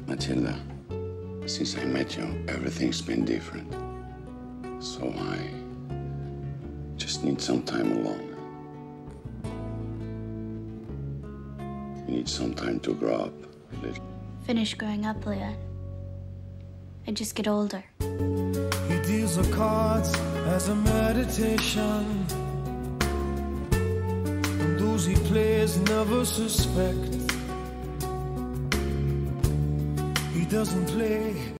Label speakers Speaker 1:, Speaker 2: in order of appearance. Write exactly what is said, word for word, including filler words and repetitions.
Speaker 1: Mathilda, since I met you, everything's been different. So I just need some time alone. You need some time to grow up a little.
Speaker 2: Finish growing up, Leon. I just get older.
Speaker 3: He deals the cards as a meditation, and those he plays never suspect. He doesn't play